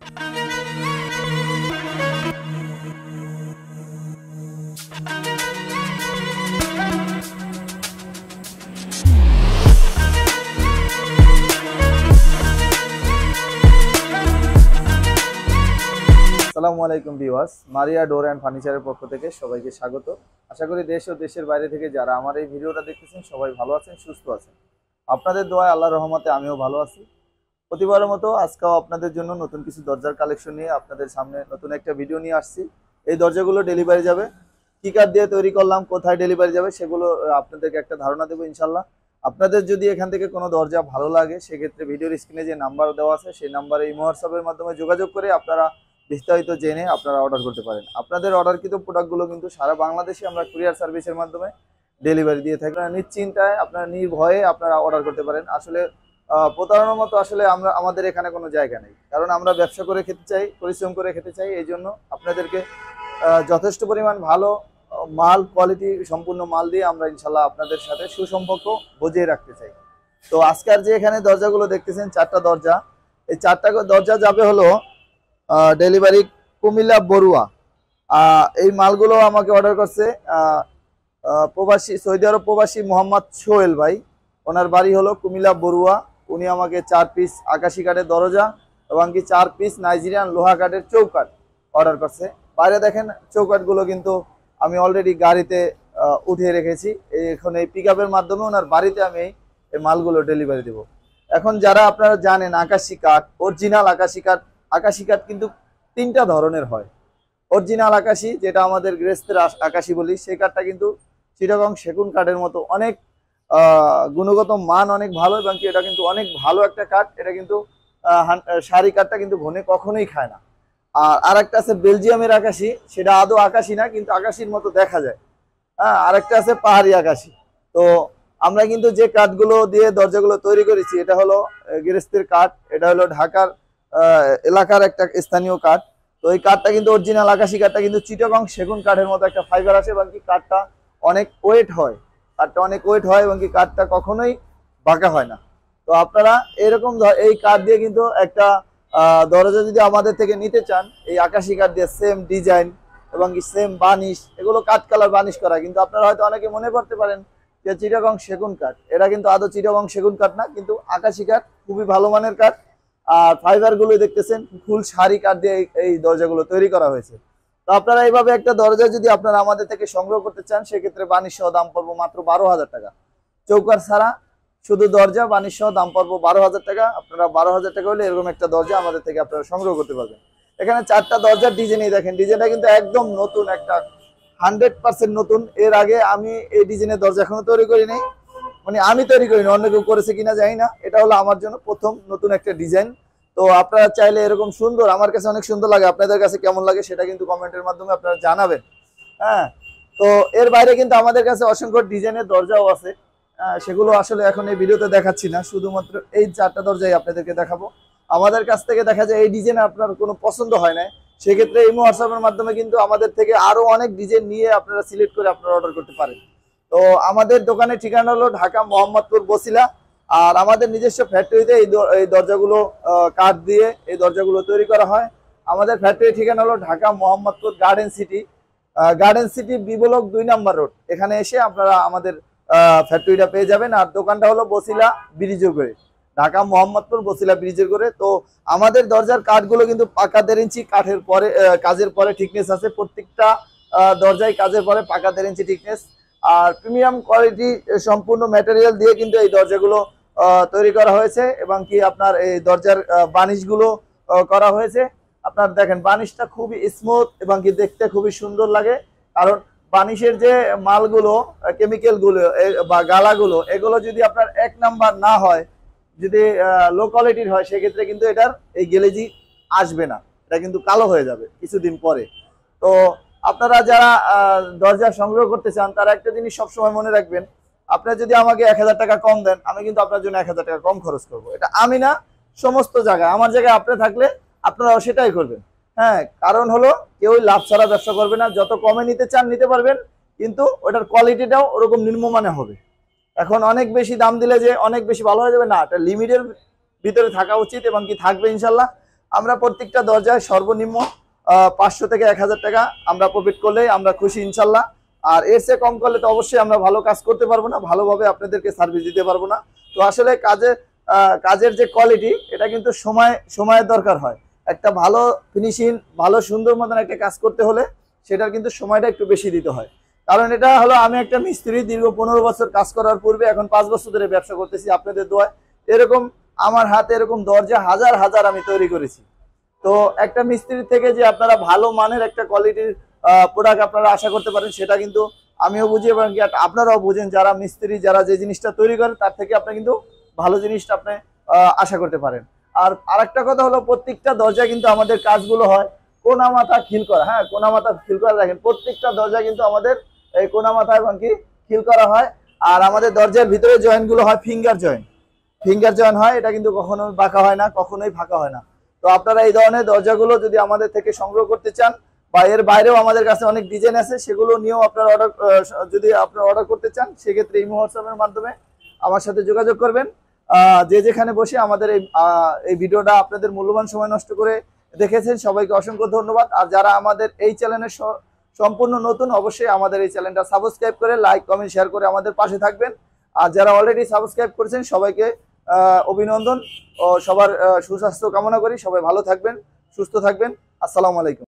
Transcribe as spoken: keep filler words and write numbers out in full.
আসসালামু আলাইকুম viewers, Maria door and ফার্নিচারের পক্ষ থেকে সবাইকে স্বাগত। আশা করি দেশ ও দেশের বাইরে থেকে যারা আমার এই ভিডিওটা দেখতেছেন সবাই ভালো আছেন, সুস্থ আছেন। আপনাদের দোয়ায় আল্লাহর রহমতে আমিও ভালো আছি। প্রতিবারের মতো আজকেও আপনাদের জন্য নতুন কিছু দরজার কালেকশন নিয়ে আপনাদের সামনে নতুন একটা ভিডিও নিয়ে আসছি। এই দরজাগুলো ডেলিভারি যাবে, কি কাঠ দিয়ে তৈরি করলাম, কোথায় ডেলিভারি যাবে সেগুলো আপনাদেরকে একটা ধারণা দেবো ইনশাল্লাহ। আপনাদের যদি এখান থেকে কোনো দরজা ভালো লাগে সেক্ষেত্রে ভিডিওর স্ক্রিনে যে নাম্বার দেওয়া আছে সেই নাম্বারে ইমো হোয়াটসঅ্যাপের মাধ্যমে যোগাযোগ করে আপনারা বিস্তারিত জেনে আপনারা অর্ডার করতে পারেন। আপনাদের অর্ডারকৃত প্রোডাক্টগুলো কিন্তু সারা বাংলাদেশে আমরা কুরিয়ার সার্ভিসের মাধ্যমে ডেলিভারি দিয়ে থাকি। নিশ্চিন্তায় আপনারা নির্ভয়ে আপনারা অর্ডার করতে পারেন। আসলে প্রতারণার মতো আসলে আমরা আমাদের এখানে কোনো জায়গা নেই, কারণ আমরা ব্যবসা করে খেতে চাই, পরিশ্রম করে খেতে চাই। এই জন্য আপনাদেরকে যথেষ্ট পরিমাণ ভালো মাল, কোয়ালিটি সম্পূর্ণ মাল দিয়ে আমরা ইনশাল্লাহ আপনাদের সাথে সুসম্পর্ক বজিয়ে রাখতে চাই। তো আজকের যে এখানে দরজাগুলো দেখতেছেন, চারটা দরজা, এই চারটা দরজা যাবে হলো ডেলিভারি কুমিল্লা বড়ুয়া। এই মালগুলো আমাকে অর্ডার করছে প্রবাসী, সৌদি আরব প্রবাসী মোহাম্মদ সোহেল ভাই। ওনার বাড়ি হলো কুমিল্লা বড়ুয়া। উনি আমাকে চার পিস আকাশি কাঠের দরজা এবং কি চার পিস নাইজেরিয়ান লোহা কাঠের চৌকাঠ অর্ডার করছে। বাইরে দেখেন চৌকাঠগুলো কিন্তু আমি অলরেডি গাড়িতে উঠিয়ে রেখেছি। এখন এই পিক আপের মাধ্যমে ওনার বাড়িতে আমি এই মালগুলো ডেলিভারি দেব। এখন যারা আপনারা জানেন আকাশি কাঠ, অরিজিনাল আকাশি কাঠ, আকাশি কাঠ কিন্তু তিনটা ধরনের হয়। অরিজিনাল আকাশি, যেটা আমাদের গৃহস্থের আকাশি বলি, সেই কাঠটা কিন্তু চিটাগং সেগুন কাঠের মতো অনেক গুণগত মান অনেক ভালো এবং কি এটা কিন্তু অনেক ভালো একটা কাঠ। এটা কিন্তু শাড়ি কাঠটা কিন্তু ঘনে কখনোই খায় না। আর আরেকটা আছে বেলজিয়ামের আকাশি, সেটা আদৌ আকাশি না কিন্তু আকাশির মতো দেখা যায়। হ্যাঁ, আরেকটা আছে পাহাড়ি আকাশি। তো আমরা কিন্তু যে কাঠগুলো দিয়ে দরজাগুলো তৈরি করেছি এটা হলো গৃহস্থের কাঠ, এটা হলো ঢাকার এলাকার একটা স্থানীয় কাঠ। তো এই কাঠটা কিন্তু অরিজিনাল আকাশি কাঠটা কিন্তু চিটাগং সেগুন কাঠের মতো একটা ফাইবার আছে এবং কি কাঠটা অনেক ওয়েট হয়, কাঠটা অনেক ওয়েট হয় এবং কি কাঠটা কখনোই বাঁকা হয় না। তো আপনারা এরকম এই কাঠ দিয়ে কিন্তু একটা দরজা যদি আমাদের থেকে নিতে চান, এই আকাশি কাঠ দিয়ে সেম ডিজাইন এবং কি সেম বানিশ, এগুলো কাঠ কালার বানিশ করা, কিন্তু আপনারা হয়তো অনেকে মনে করতে পারেন যে চিটাগং সেগুন কাঠ। এটা কিন্তু আদৌ চিটাগং সেগুন কাঠ না, কিন্তু আকাশি কাঠ, খুবই ভালো মানের কাঠ। আর ফাইবার গুলো দেখতেছেন ফুল শাড়ি কাঠ দিয়ে এই দরজাগুলো তৈরি করা হয়েছে। তো আপনারা এইভাবে একটা দরজা যদি আপনারা আমাদের থেকে সংগ্রহ করতে চান সেক্ষেত্রে বানিশ সহ দাম পড়বো মাত্র বারো হাজার টাকা। চৌকার ছাড়া শুধু দরজা বানিশ সহ দাম পড়বো বারো হাজার টাকা। আপনারা বারো হাজার টাকা হলে এরকম একটা দরজা আমাদের থেকে আপনারা সংগ্রহ করতে পারবেন। এখানে চারটা দরজার ডিজাইনই দেখেন, ডিজাইনটা কিন্তু একদম নতুন, একটা হান্ড্রেড পার্সেন্ট নতুন। এর আগে আমি এই ডিজাইনের দরজা এখনো তৈরি করিনি, মানে আমি তৈরি করিনি, অন্য কেউ করেছে কিনা জানি না। এটা হলো আমার জন্য প্রথম নতুন একটা ডিজাইন। তো আপনারা চাইলে এরকম সুন্দর, আমার কাছে অনেক সুন্দর লাগে, আপনাদের কাছে কেমন লাগে সেটা কিন্তু কমেন্টের মাধ্যমে আপনারা জানাবেন। হ্যাঁ, তো এর বাইরে কিন্তু আমাদের কাছে অসংখ্য ডিজাইনের দরজাও আছে। হ্যাঁ, সেগুলো আসলে এখন এই ভিডিওতে দেখাচ্ছি না, শুধুমাত্র এই চারটা দরজাই আপনাদেরকে দেখাবো। আমাদের কাছ থেকে দেখা যায় এই ডিজাইন আপনার কোনো পছন্দ হয় না, সেক্ষেত্রে ইমো হোয়াটসঅ্যাপের মাধ্যমে কিন্তু আমাদের থেকে আরো অনেক ডিজাইন নিয়ে আপনারা সিলেক্ট করে আপনারা অর্ডার করতে পারেন। তো আমাদের দোকানের ঠিকানা হলো ঢাকা মোহাম্মদপুর বসিলা। আর আমাদের নিজস্ব ফ্যাক্টরিতে এই দরজাগুলো কাঠ দিয়ে এই দরজাগুলো তৈরি করা হয়। আমাদের ফ্যাক্টরির ঠিকানা হলো Dhaka Mohammadpur garden city, garden city B block দুই নাম্বার রোড। এখানে এসে আপনারা আমাদের ফ্যাক্টরিটা পেয়ে যাবেন। আর দোকানটা হলো বসিলা ব্রিজের করে, ঢাকা মোহাম্মদপুর বসিলা ব্রিজের করে। তো আমাদের দরজার কাঠগুলো কিন্তু পাকা দেড় ইঞ্চি কাঠের পরে কাজের পরে ঠিকনেস আছে, প্রত্যেকটা দরজায় কাজের পরে পাকা দেড় ইঞ্চি ঠিকনেস। আর প্রিমিয়াম কোয়ালিটি সম্পূর্ণ ম্যাটেরিয়াল দিয়ে কিন্তু এই দরজাগুলো তৈরি করা হয়েছে এবং কি আপনার এই দরজার বানিশগুলো করা হয়েছে। আপনার দেখেন বানিশটা খুবই স্মুথ এবং কি দেখতে খুবই সুন্দর লাগে, কারণ বানিশের যে মালগুলো, কেমিক্যালগুলো বা গালাগুলো, এগুলো যদি আপনার এক নাম্বার না হয়, যদি লো কোয়ালিটির হয়, সেক্ষেত্রে কিন্তু এটার এই গ্লেজি আসবে না, এটা কিন্তু কালো হয়ে যাবে কিছুদিন পরে। তো আপনারা যারা দরজা সংগ্রহ করতে চান তারা একটা জিনিস সবসময় মনে রাখবেন, আপনারা যদি আমাকে এক হাজার টাকা কম দেন, আমি কিন্তু আপনার জন্য এক হাজার টাকা কম খরচ করবো। এটা আমি না, সমস্ত জায়গায় আমার জায়গায় আপনি থাকলে আপনারাও সেটাই করবেন। হ্যাঁ, কারণ হলো কেউ লাভ ছাড়া ব্যবসা করবে না। যত কমে নিতে চান নিতে পারবেন, কিন্তু ওটার কোয়ালিটিটাও ওরকম নিম্নমানের হবে। এখন অনেক বেশি দাম দিলে যে অনেক বেশি ভালো হয়ে যাবে না, এটা লিমিটের ভিতরে থাকা উচিত এবং কি থাকবে ইনশাল্লাহ। আমরা প্রত্যেকটা দরজায় সর্বনিম্ন পাঁচশো থেকে এক হাজার টাকা আমরা প্রফিট করলেই আমরা খুশি ইনশাল্লাহ। আর এর চেয়ে কম করলে তো অবশ্যই আমরা ভালো কাজ করতে পারবো না, ভালোভাবে আপনাদেরকে সার্ভিস দিতে পারবো না। তো আসলে কাজে কাজের যে কোয়ালিটি, এটা কিন্তু সময় সময়ের দরকার হয়। একটা ভালো ফিনিশিং, ভালো সুন্দর মতন একটা কাজ করতে হলে সেটার কিন্তু সময়টা একটু বেশি দিতে হয়। কারণ এটা হলো, আমি একটা মিস্ত্রি, দীর্ঘ পনেরো বছর কাজ করার পূর্বে এখন পাঁচ বছর ধরে ব্যবসা করতেছি আপনাদের দোয়ায়। এরকম আমার হাতে এরকম দরজা হাজার হাজার আমি তৈরি করেছি। তো একটা মিস্ত্রি থেকে যে আপনারা ভালো মানের একটা কোয়ালিটির প্রোডাক্ট আপনারা আশা করতে পারেন, সেটা কিন্তু আমিও বুঝি এবং কি আপনারাও বুঝেন। যারা মিস্ত্রি, যারা যে জিনিসটা তৈরি করেন, তার থেকে আপনি কিন্তু ভালো জিনিসটা আপনি আশা করতে পারেন। আর আরেকটা কথা হলো, প্রত্যেকটা দরজা কিন্তু আমাদের কাজগুলো হয় কোনা মাথা খিল করা। হ্যাঁ, কোনা মাথা খিল করা, দেখেন প্রত্যেকটা দরজা কিন্তু আমাদের এই কোনা মাথা এবং কি খিল করা হয়। আর আমাদের দরজার ভিতরে জয়েন্ট গুলো হয় ফিঙ্গার জয়েন্ট, ফিঙ্গার জয়েন্ট হয়। এটা কিন্তু কখনোই বাঁকা হয় না, কখনোই ফাঁকা হয় না। তো আপনারা এই ধরনের দরজাগুলো যদি আমাদের থেকে সংগ্রহ করতে চান, বা এর বাইরেও আমাদের কাছে অনেক ডিজাইন আছে, সেগুলো নিয়েও আপনারা অর্ডার, যদি আপনারা অর্ডার করতে চান, সেক্ষেত্রে ইমো হোয়াটসঅ্যাপের মাধ্যমে আমার সাথে যোগাযোগ করবেন। যে যেখানে বসে আমাদের এই এই ভিডিওটা আপনাদের মূল্যবান সময় নষ্ট করে দেখেছেন, সবাইকে অসংখ্য ধন্যবাদ। আর যারা আমাদের এই চ্যানেলের সম্পূর্ণ নতুন, অবশ্যই আমাদের এই চ্যানেলটা সাবস্ক্রাইব করে লাইক কমেন্ট শেয়ার করে আমাদের পাশে থাকবেন। আর যারা অলরেডি সাবস্ক্রাইব করেছেন, সবাইকে অভিনন্দন ও সবার সুস্বাস্থ্য কামনা করি। সবাই ভালো থাকবেন, সুস্থ থাকবেন। আসসালামু আলাইকুম।